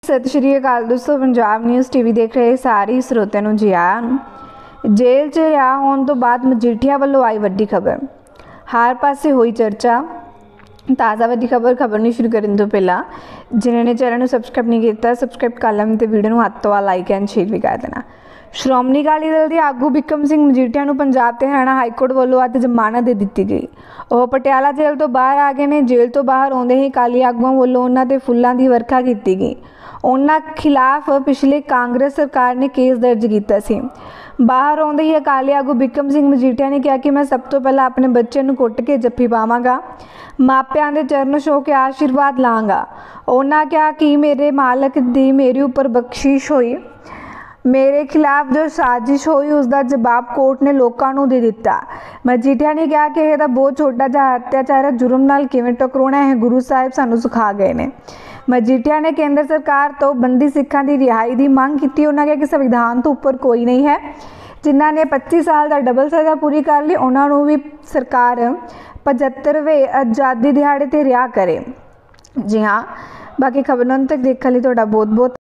सत श्री अकाल दोस्तों, पंजाब न्यूज़ टीवी देख रहे सारे ਸਰੋਤਿਆਂ ਨੂੰ ਜੀ ਆਇਆਂ ਨੂੰ। जेल 'ਚ ਰਿਹਾ होने तो बाद मजीठिया वालों आई वड्डी खबर। हर पासे हुई चर्चा। ताज़ा वड्डी खबर नहीं शुरू करने तो पहला जिन्होंने चैनल को सबसक्राइब नहीं किया सबसक्राइब कर लें तो वीडियो हथ तो लाइक एंड शेयर भी कर देना। श्रोमणी अकाली दल के आगू बिक्रम सिंह मजीठिया को पंजाब ते हरियाणा हाईकोर्ट वालों अज जमानत दे दी गई। वह पटियाला जेल तो बाहर आ गए ने। जेल तो बाहर आउंदे ही अकाली आगुआं वालों उन्हां ते फुल्लां दी वर्खा की गई। उन्हां खिलाफ पिछले कांग्रेस सरकार ने केस दर्ज किया सी। बाहर आउंदे ही अकाली आगू बिक्रम सिंह मजीठिया ने कहा कि मैं सब तो पहला अपने बच्चे नूं कुट के जफ्फी पावांगा, मापियां दे चरण छो के आशीर्वाद लांगा। उन्हां कहा कि मेरे मालक दी मेरे उपर बख्शिश हुई, मेरे खिलाफ जो साजिश हुई उसका जवाब कोर्ट ने लोगों को दे दिता। मजीठिया ने कहा कि यह बहुत छोटा जिहा अत्याचार है, जुर्म नाल किवें टकराउणा है गुरु साहिब सानू सिखा गए ने। मजीठिया ने केंद्र सरकार तो बंदी सिखां की रिहाई की मांग की। उन्होंने कहा कि संविधान तो उपर कोई नहीं है। जिन्हों ने 25 साल का डबल सज़ा पूरी कर ली उन्होंने भी सरकार 75वें आज़ादी दिहाड़े ते रिहा करे। जी हाँ, बाकी खबरों तक देखने लिए बहुत बहुत